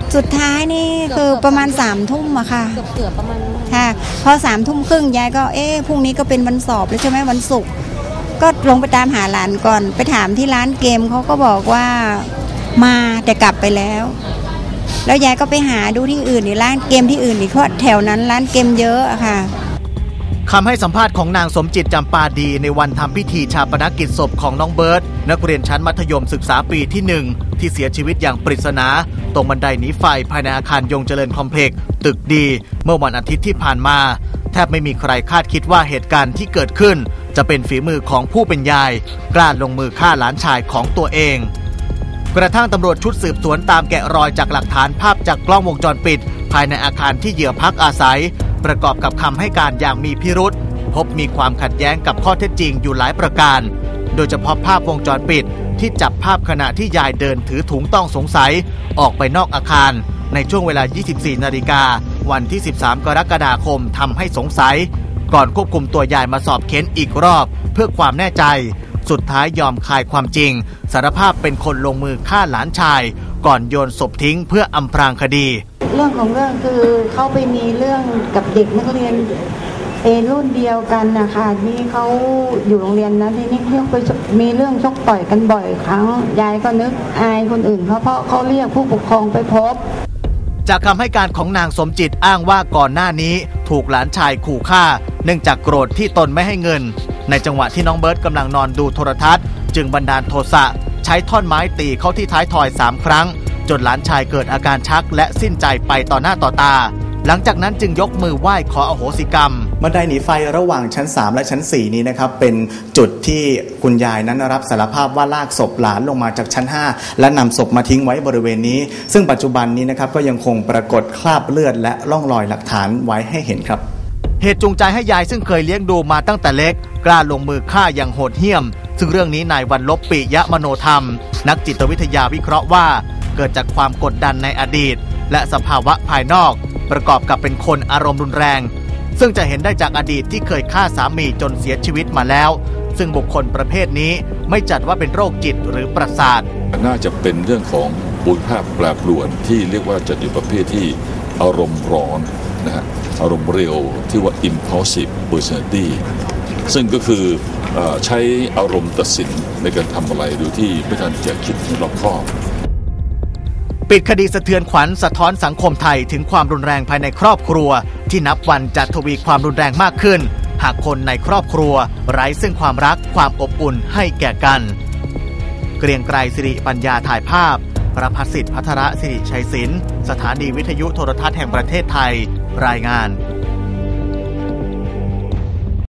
สุดท้ายนี่คือประมาณ3 ทุ่มอะค่ะเกือบประมาณค่ะพอ3 ทุ่มครึ่งยายก็พรุ่งนี้ก็เป็นวันสอบแล้วใช่ไหมวันศุกร์ก็ลงไปตามหาหลานก่อนไปถามที่ร้านเกมเขาก็บอกว่ามาแต่กลับไปแล้วยายก็ไปหาดูที่อื่นในร้านเกมที่อื่นอีกเพราะแถวนั้นร้านเกมเยอะอะค่ะคำให้สัมภาษณ์ของนางสมจิตจำปาดีในวันทำพิธีชาปนกิจศพของน้องเบิร์ตนักเรียนชั้นมัธยมศึกษาปีที่1ที่เสียชีวิตอย่างปริศนาตรงบันไดหนีไฟภายในอาคารยงเจริญคอมเพล็กซ์ตึกดีเมื่อวันอาทิตย์ที่ผ่านมาแทบไม่มีใครคาดคิดว่าเหตุการณ์ที่เกิดขึ้นจะเป็นฝีมือของผู้เป็นยายกล้าลงมือฆ่าหลานชายของตัวเองกระทั่งตำรวจชุดสืบสวนตามแกะรอยจากหลักฐานภาพจากกล้องวงจรปิดภายในอาคารที่เหยื่อพักอาศัยประกอบกับคำให้การอย่างมีพิรุธพบมีความขัดแย้งกับข้อเท็จจริงอยู่หลายประการโดยเฉพาะภาพวงจรปิดที่จับภาพขณะที่ยายเดินถือถุงต้องสงสัยออกไปนอกอาคารในช่วงเวลา 24 นาฬิกาวันที่ 13 กรกฎาคมทำให้สงสัยก่อนควบคุมตัวยายมาสอบเค้นอีกรอบเพื่อความแน่ใจสุดท้ายยอมคายความจริงสารภาพเป็นคนลงมือฆ่าหลานชายก่อนโยนศพทิ้งเพื่ออำพรางคดีเรื่องของเรื่องคือเขาไปมีเรื่องกับเด็กนักเรียนรุ่นเดียวกันนะคะนี่เขาอยู่โรงเรียนนั้นทีนี้เขาไปมีเรื่องชกต่อยกันบ่อยครั้งยายก็นึกอายคนอื่นเพราะเขาเรียกผู้ปกครองไปพบจากคำให้การของนางสมจิตอ้างว่าก่อนหน้านี้ถูกหลานชายขู่ฆ่าเนื่องจากโกรธที่ตนไม่ให้เงินในจังหวะที่น้องเบิร์ตกำลังนอนดูโทรทัศน์จึงบันดาลโทสะใช้ท่อนไม้ตีเข้าที่ท้ายทอย3 ครั้งจนหลานชายเกิดอาการชักและสิ้นใจไปต่อหน้าต่อตาหลังจากนั้นจึงยกมือไหว้ขออโหสิกรรมบันไดหนีไฟระหว่างชั้น3และชั้น4นี้นะครับเป็นจุดที่คุณยายนั้นรับสารภาพว่าลากศพหลานลงมาจากชั้น5และนำศพมาทิ้งไว้บริเวณนี้ซึ่งปัจจุบันนี้นะครับก็ยังคงปรากฏคราบเลือดและร่องรอยหลักฐานไว้ให้เห็นครับเหตุจูงใจให้ยายซึ่งเคยเลี้ยงดูมาตั้งแต่เล็กกล้าลงมือฆ่าอย่างโหดเหี้ยมซึ่งเรื่องนี้นายวันลบปิยมโนธรรมนักจิตวิทยาวิเคราะห์ว่าเกิดจากความกดดันในอดีตและสภาวะภายนอกประกอบกับเป็นคนอารมณ์รุนแรงซึ่งจะเห็นได้จากอดีตที่เคยฆ่าสามีจนเสียชีวิตมาแล้วซึ่งบุคคลประเภทนี้ไม่จัดว่าเป็นโรคจิตหรือประสาทน่าจะเป็นเรื่องของบุคลิกภาพแปรปรวนที่เรียกว่าจะอยู่ประเภทที่อารมณ์ร้อนนะฮะอารมณ์เร็วที่ว่า impulsive personality ซึ่งก็คือใช้อารมณ์ตัดสินในการทำอะไรโดยที่ไม่ทันจะคิดรอบคอบปิดคดีสะเทือนขวัญสะท้อนสังคมไทยถึงความรุนแรงภายในครอบครัวที่นับวันจะทวีความรุนแรงมากขึ้นหากคนในครอบครัวไร้ซึ่งความรักความอบอุ่นให้แก่กันเกรียงไกรสิริปัญญาถ่ายภาพประภัสสิทธิ์พัทรศิริชัยศิลป์สถานีวิทยุโทรทัศน์แห่งประเทศไทยรายงาน